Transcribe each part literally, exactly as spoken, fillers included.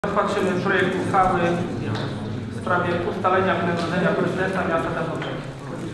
Rozpatrzymy projekt uchwały w sprawie ustalenia wynagrodzenia prezydenta miasta Tarnobrzega.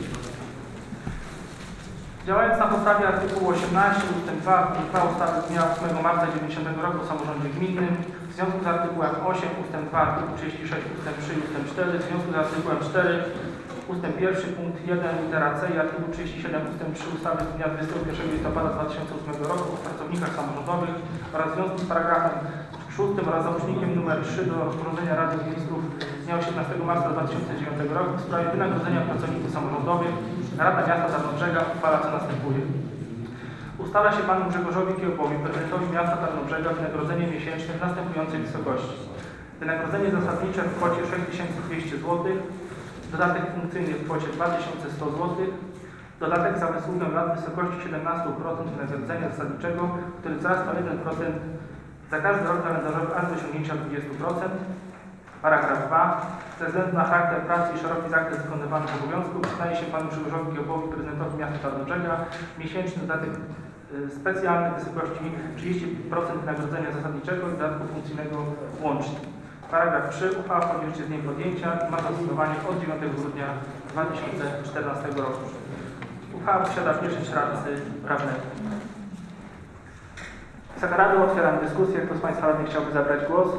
Działając na podstawie artykułu osiemnastego ustęp dwa punkt dwa ustawy z dnia ósmego marca tysiąc dziewięćset dziewięćdziesiątego roku o samorządzie gminnym, w związku z artykułem osiem ustęp dwa, artykuł trzydzieści sześć ustęp trzy i ustęp cztery, w związku z artykułem cztery ustęp jeden punkt jeden litera C i artykuł trzydzieści siedem ustęp trzy ustawy z dnia dwudziestego pierwszego listopada dwa tysiące ósmego roku o pracownikach samorządowych oraz w związku z paragrafem szóstym oraz załącznikiem nr trzy do rozporządzenia Rady Ministrów z dnia osiemnastego marca dwa tysiące dziewiątego roku w sprawie wynagrodzenia pracowników samorządowych, Rada Miasta Tarnobrzega uchwala, co następuje. Ustala się panu Grzegorzowi Kiełbowi, prezydentowi miasta Tarnobrzega, wynagrodzenie miesięczne w następującej wysokości. Wynagrodzenie zasadnicze w kwocie sześć tysięcy dwieście złotych, dodatek funkcyjny w kwocie dwa tysiące sto złotych, dodatek za wysługę lat w wysokości siedemnaście procent wynagrodzenia zasadniczego, który wzrasta o jeden procent za każdy rok kalendarzowy aż do osiągnięcia dwudziestu procent. Paragraf dwa. Ze względu na charakter pracy i szeroki zakres wykonywanych obowiązków przyznaje się panu Grzegorzowi Kiełbowi, prezydentowi miasta Tarnobrzega, miesięczny dodatek y, specjalny w wysokości trzydzieści procent wynagrodzenia zasadniczego i dodatku funkcyjnego łącznie. Paragraf trzy. Uchwała wchodzi w życie z dniem podjęcia i ma zastosowanie od dziewiątego grudnia dwa tysiące czternastego roku. Uchwała posiada pieczęć radcy prawnego. Wysoka Rado, otwieram dyskusję. Kto z państwa radnych chciałby zabrać głos?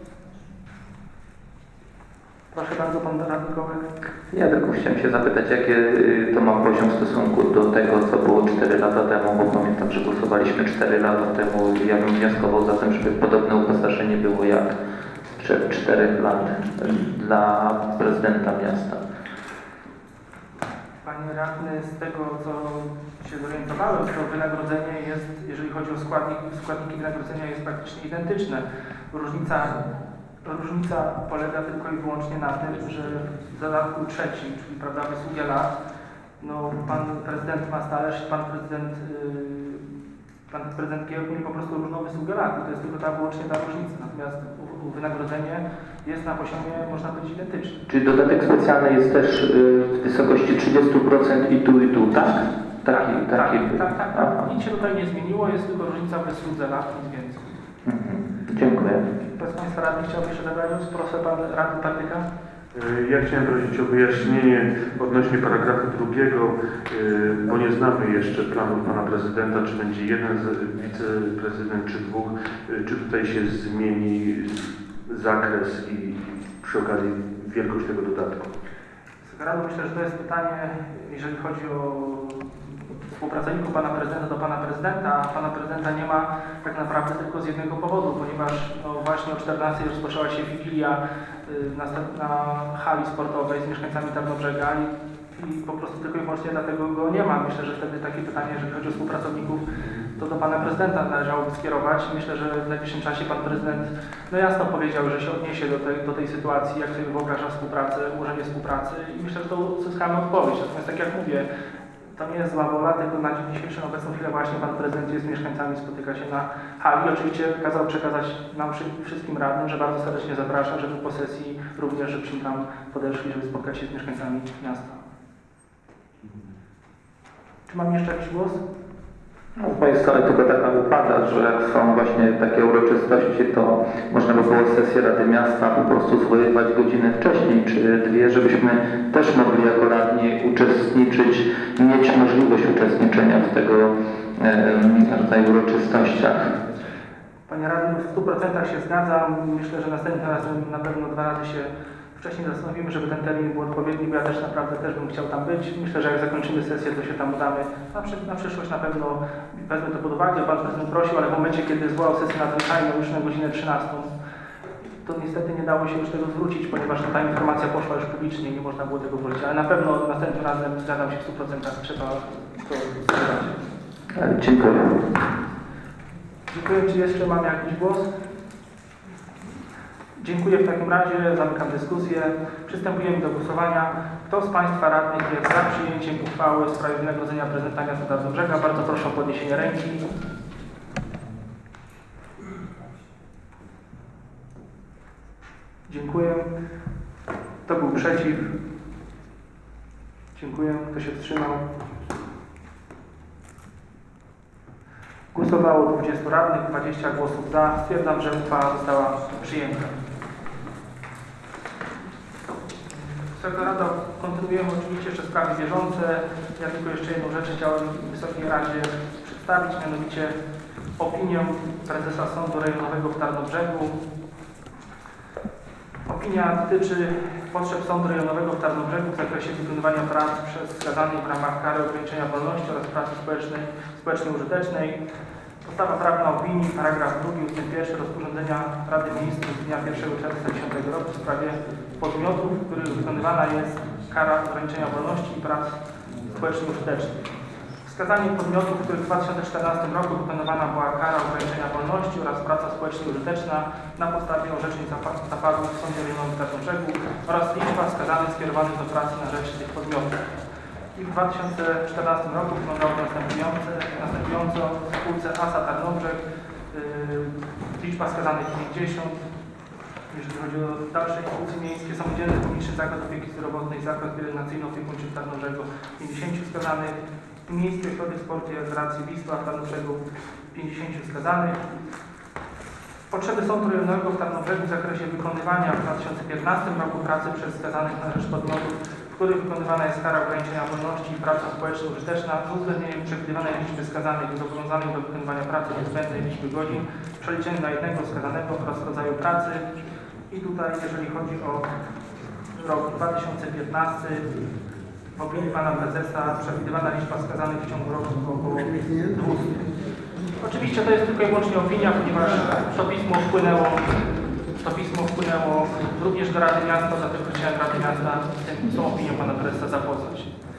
Proszę bardzo, pan radny Kołek. Ja tylko chciałem się zapytać, jakie to ma poziom w stosunku do tego, co było cztery lata temu, bo pamiętam, że głosowaliśmy cztery lata temu. Ja bym wnioskował za tym, żeby podobne uposażenie było jak sprzed czterech lat dla prezydenta miasta. Panie radny, z tego co się zorientowałem, to wynagrodzenie jest, jeżeli chodzi o składnik, składniki wynagrodzenia, jest praktycznie identyczne. Różnica, różnica polega tylko i wyłącznie na tym, że w dodatku trzecim, czyli prawda, wysługę lat, no pan prezydent ma stależ, pan prezydent yy, pan prezydent Kiełb mieli po prostu różną wysługę lat i to jest tylko ta wyłącznie ta różnica. Natomiast u, u wynagrodzenie jest na poziomie, można powiedzieć, identycznym. Czyli dodatek specjalny jest też yy, w wysokości trzydziestu procent i tu, i tu, tak? Taki, tak, taki, tak, tak, tak. Nic się tutaj nie zmieniło, jest tylko różnica w wysłudze lat, nic więcej. Mhm. Dziękuję. Kto z państwa radnych chciałby jeszcze zabrać? Proszę pan radny Partyka. Ja chciałem prosić o wyjaśnienie odnośnie paragrafu drugiego, bo nie znamy jeszcze planów pana prezydenta, czy będzie jeden wiceprezydent, czy dwóch, czy tutaj się zmieni zakres i przy okazji wielkość tego dodatku. Rado, myślę, że to jest pytanie, jeżeli chodzi o współpracowników pana prezydenta do pana prezydenta, a pana prezydenta nie ma tak naprawdę tylko z jednego powodu, ponieważ no, właśnie o czternastej rozpoczęła się wigilia y, na, na hali sportowej z mieszkańcami Tarnobrzega i, i po prostu tylko i wyłącznie dlatego go nie ma. Myślę, że wtedy takie pytanie, jeżeli chodzi o współpracowników, to do pana prezydenta należałoby skierować. Myślę, że w najbliższym czasie pan prezydent no jasno powiedział, że się odniesie do tej, do tej sytuacji, jak sobie wyobraża współpracę, ułożenie współpracy i myślę, że to uzyskamy odpowiedź. Natomiast tak jak mówię, to nie jest zła wola, tylko na dzień dzisiejszy, na obecną chwilę właśnie pan prezydent jest z mieszkańcami, spotyka się na hali. Oczywiście kazał przekazać nam wszystkim radnym, że bardzo serdecznie zaprasza, żeby po sesji również, żebyśmy tam podeszli, żeby spotkać się z mieszkańcami miasta. Czy mam jeszcze jakiś głos? No, z mojej strony tylko taka upada, że jak są właśnie takie uroczystości, to można by było sesję Rady Miasta po prostu zwoływać godzinę wcześniej, czy dwie, żebyśmy też mogli jako radni uczestniczyć, mieć możliwość uczestniczenia w tego e, rodzaju uroczystościach. Panie radny, w stu procentach się zgadzam. Myślę, że następnym razem na pewno dwa razy się wcześniej zastanowimy, żeby ten termin był odpowiedni, bo ja też naprawdę też bym chciał tam być. Myślę, że jak zakończymy sesję, to się tam udamy. Na, przy, na przyszłość na pewno wezmę to pod uwagę. Pan prezydent prosił, ale w momencie, kiedy zwołał sesję nadzwyczajną już na godzinę trzynastą, to niestety nie dało się już tego zwrócić, ponieważ ta informacja poszła już publicznie i nie można było tego wrócić. Ale na pewno następnym razem zgadzam się w stu procentach, trzeba to zrobić. Dziękuję. Dziękuję. Czy jeszcze mamy jakiś głos? Dziękuję w takim razie, zamykam dyskusję. Przystępujemy do głosowania. Kto z państwa radnych jest za przyjęciem uchwały w sprawie wynagrodzenia prezydenta miasta Tarnobrzega? Bardzo proszę o podniesienie ręki. Dziękuję. Kto był przeciw? Dziękuję. Kto się wstrzymał? Głosowało dwudziestu radnych, dwadzieścia głosów za. Stwierdzam, że uchwała została przyjęta. Wysoka Rado, kontynuujemy oczywiście jeszcze sprawy bieżące. Ja tylko jeszcze jedną rzecz chciałem Wysokiej Radzie przedstawić, mianowicie opinię prezesa Sądu Rejonowego w Tarnobrzegu. Opinia dotyczy potrzeb Sądu Rejonowego w Tarnobrzegu w zakresie wykonywania prac przez skazanych w ramach kary ograniczenia wolności oraz pracy społecznej, społecznie użytecznej. Podstawa prawna opinii, paragraf drugi, ustęp pierwszy rozporządzenia Rady Ministrów z dnia pierwszego czerwca dwa tysiące dziesiątego roku w sprawie podmiotów, w których wykonywana jest kara ograniczenia wolności i prac społecznie użytecznych. Wskazanie podmiotów, w których w dwa tysiące czternastym roku wykonywana była kara ograniczenia wolności oraz praca społecznie użyteczna na podstawie orzeczeń zapadłych w Sądzie Rejonowym w Tarnobrzegu oraz liczba skazanych skierowanych do pracy na rzecz tych podmiotów. I w dwa tysiące czternastym roku wyglądało następująco, następująco w spółce ASA Tarnobrzeg yy, liczba skazanych pięćdziesiąt. Jeżeli chodzi o dalsze instytucje miejskie, samodzielny publiczny zakład opieki zdrowotnej, zakład pielęgnacyjno-opiekuńczy w Tarnobrzegu pięćdziesięciu skazanych, Miejski Ośrodek Sportu i Rekreacji Wisła w Tarnobrzegu pięćdziesięciu skazanych. Potrzeby Sądu Rejonowego w Tarnobrzegu w zakresie wykonywania w dwa tysiące piętnastym roku pracy przez skazanych na rzecz podmiotów, w których wykonywana jest kara ograniczenia wolności i praca społecznie użyteczna z uwzględnieniem przewidywanej liczby skazanych i zobowiązanych do wykonywania pracy niezbędnej liczby godzin przeliczonej na jednego skazanego oraz rodzaju pracy. I tutaj, jeżeli chodzi o rok dwa tysiące piętnasty, w opinii Pana Prezesa przewidywana liczba skazanych w ciągu roku to około dwustu. Oczywiście to jest tylko i wyłącznie opinia, ponieważ to pismo wpłynęło, to pismo wpłynęło również do Rady Miasta, dlatego chciałem Rady Miasta z tą opinią Pana Prezesa zapoznać.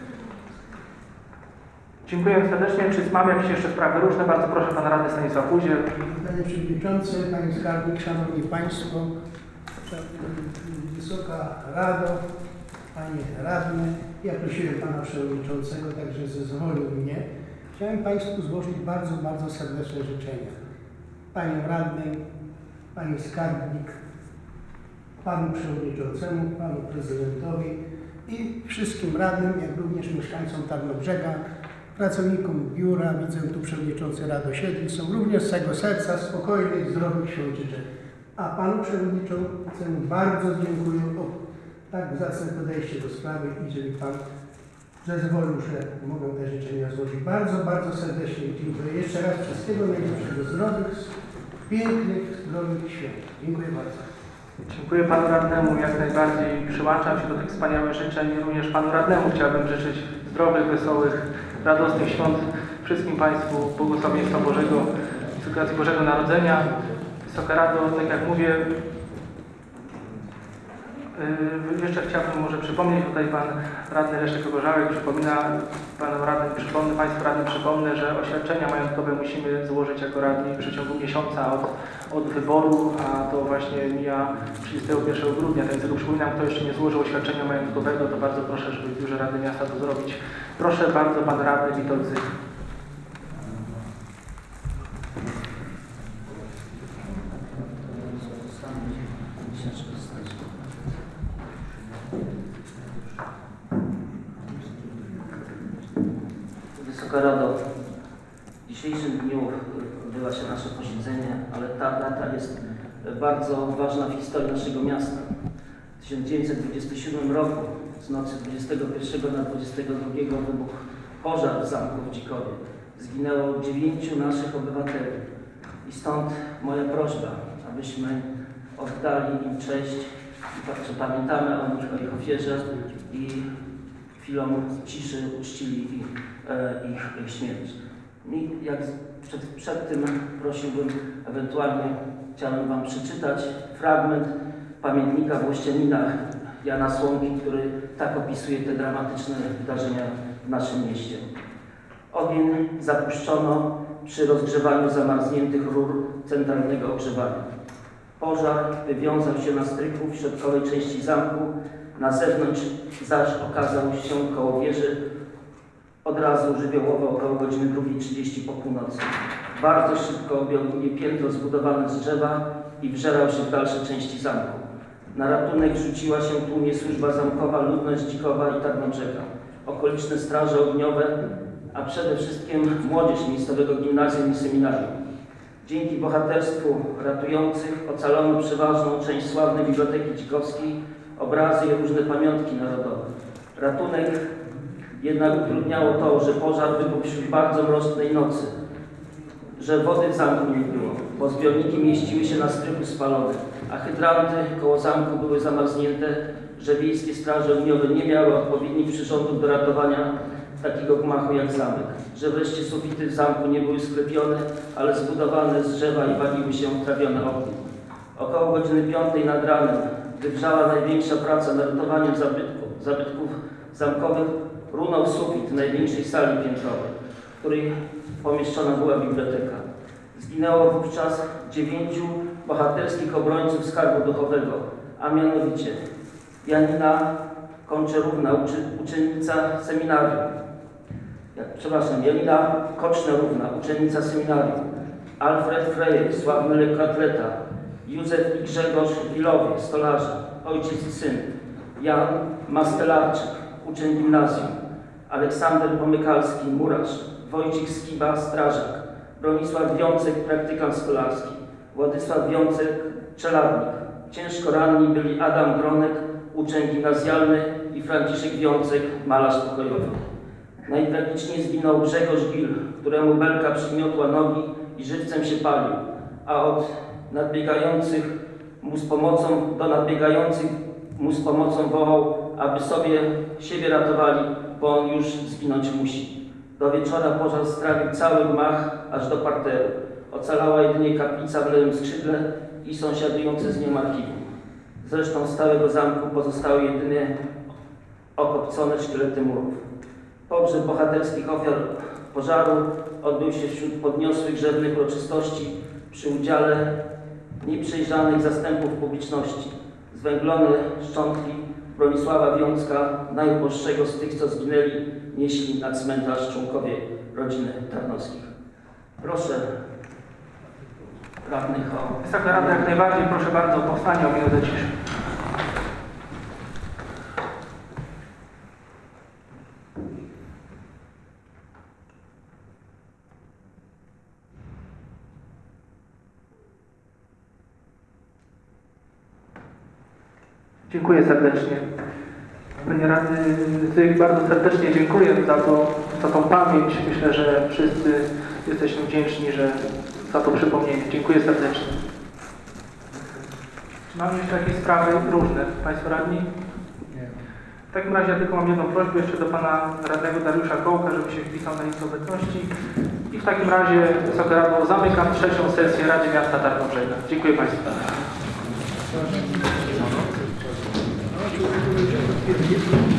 Dziękuję serdecznie. Czy mamy jakieś jeszcze sprawy różne? Bardzo proszę Pana Radny Stanisław Puziel. Panie Przewodniczący, Panie Skarbnik, Szanowni Państwo, Wysoka Rado, Panie Radny, ja prosiłem Pana Przewodniczącego, także zezwolił mnie. Chciałem Państwu złożyć bardzo, bardzo serdeczne życzenia. Panią Radnej, Panie Skarbnik, Panu Przewodniczącemu, Panu Prezydentowi i wszystkim radnym, jak również mieszkańcom Tarnobrzega, pracownikom biura, widzę tu Przewodniczący Rad Osiedli, są również z całego serca spokojnych, zdrowych świąt życzę. A Panu Przewodniczącemu bardzo dziękuję o tak zacne podejście do sprawy i jeżeli Pan zezwolił, że mogę te życzenia złożyć. Bardzo, bardzo serdecznie dziękuję. Jeszcze raz wszystkiego najlepszego, zdrowych, pięknych, zdrowych świąt. Dziękuję bardzo. Dziękuję Panu Radnemu. Jak najbardziej przyłączam się do tych wspaniałych życzeń. Również Panu Radnemu chciałbym życzyć zdrowych, wesołych, radosnych świąt wszystkim Państwu, błogosławieństwa Bożego, z okazji Bożego Narodzenia. Wysoka Rado, tak jak mówię, Yy, jeszcze chciałbym może przypomnieć, tutaj Pan Radny Leszek Gorzałek przypomina, Panu Radnym, przypomnę, Państwu Radnym przypomnę, że oświadczenia majątkowe musimy złożyć jako radni w przeciągu miesiąca od, od wyboru, a to właśnie mija trzydziestego pierwszego grudnia, więc tylko przypominam, kto jeszcze nie złożył oświadczenia majątkowego, to bardzo proszę, żeby w Biurze Rady Miasta to zrobić. Proszę bardzo, Pan Radny Witold Zyk. Wysoka Rado, w dzisiejszym dniu odbywa się nasze posiedzenie, ale ta data jest bardzo ważna w historii naszego miasta. W tysiąc dziewięćset dwudziestym siódmym roku, z nocy dwudziestego pierwszego na dwudziestego drugiego wybuchł pożar w zamku w Dzikowie. Zginęło dziewięciu naszych obywateli. I stąd moja prośba, abyśmy oddali im cześć i tak, że pamiętamy o nich, o ich ofierze i chwilą ciszy uczcili ich, e, ich, ich śmierć. I jak przed, przed tym prosiłbym, ewentualnie chciałem Wam przeczytać fragment pamiętnika Włościanina Jana Słomki, który tak opisuje te dramatyczne wydarzenia w naszym mieście. Ogień zapuszczono przy rozgrzewaniu zamarzniętych rur centralnego ogrzewania. Pożar wywiązał się na strychu w środkowej części zamku, na zewnątrz zaś okazał się koło wieży od razu żywiołowo około godziny drugiej trzydzieści po północy. Bardzo szybko objął drugie piętro zbudowane z drzewa i wżerał się w dalsze części zamku. Na ratunek rzuciła się tłumie służba zamkowa, ludność Dzikowa i Tarnobrzega, okoliczne straże ogniowe, a przede wszystkim młodzież miejscowego gimnazjum i seminarium. Dzięki bohaterstwu ratujących ocalono przeważną część sławnej Biblioteki Dzikowskiej obrazy i różne pamiątki narodowe. Ratunek jednak utrudniało to, że pożar wybuchł wśród bardzo mrocznej nocy, że wody w zamku nie było, bo zbiorniki mieściły się na strychu spalone, a hydranty koło zamku były zamarznięte, że wiejskie straże ogniowe nie miały odpowiednich przyrządów do ratowania takiego gmachu jak zamek, że wreszcie sufity w zamku nie były sklepione, ale zbudowane z drzewa i waliły się trawione ogniem. Około godziny piątej nad ranem, gdy wrzała największa praca nad ratowaniem zabytków, zabytków zamkowych, runął sufit największej sali piętrowej, w której pomieszczona była biblioteka. Zginęło wówczas dziewięciu bohaterskich obrońców skarbu duchowego, a mianowicie Janina Konczerówna, uczy, uczennica seminarium. Ja, przepraszam, Janina Kocznarówna, uczennica seminarium. Alfred Frejer, sławny lekkoatleta. Józef i Grzegorz Wilowie, stolarze, ojciec i syn. Jan Mastelarczyk, uczeń gimnazjum. Aleksander Pomykalski, murarz. Wojciech Skiba, strażak. Bronisław Wiącek, praktykant stolarski. Władysław Wiącek, czeladnik. Ciężko ranni byli Adam Gronek, uczeń gimnazjalny, i Franciszek Wiącek, malarz pokojowy. Najtragiczniej zginął Grzegorz Gil, któremu belka przygniotła nogi i żywcem się palił, a od nadbiegających mu z pomocą, do nadbiegających mu z pomocą wołał, aby sobie siebie ratowali, bo on już zginąć musi. Do wieczora pożar strawił cały gmach aż do parteru. Ocalała jedynie kaplica w lewym skrzydle i sąsiadujące z nią archiwum. Zresztą z całego zamku pozostały jedynie okopcone szkielety murów. Pogrzeb bohaterskich ofiar pożaru odbył się wśród podniosłych grzewnych uroczystości przy udziale nieprzejrzanych zastępów publiczności. Zwęglone szczątki Bronisława Wiącka, najuboższego z tych, co zginęli, nieśli na cmentarz członkowie rodziny Tarnowskich. Proszę radnych o... Wysoka Rada, jak najbardziej proszę bardzo o powstanie o minutę ciszy. Dziękuję serdecznie. Panie Radny, bardzo serdecznie dziękuję za, to, za tą pamięć. Myślę, że wszyscy jesteśmy wdzięczni, że za to przypomnienie. Dziękuję serdecznie. Czy mamy jeszcze jakieś sprawy różne? Państwo radni? Nie. W takim razie ja tylko mam jedną prośbę jeszcze do pana radnego Dariusza Kołka, żeby się wpisał na listę obecności. I w takim razie, Wysoka Rado, zamykam trzecią sesję Rady Miasta Tarnobrzega. Dziękuję Państwu. Thank you.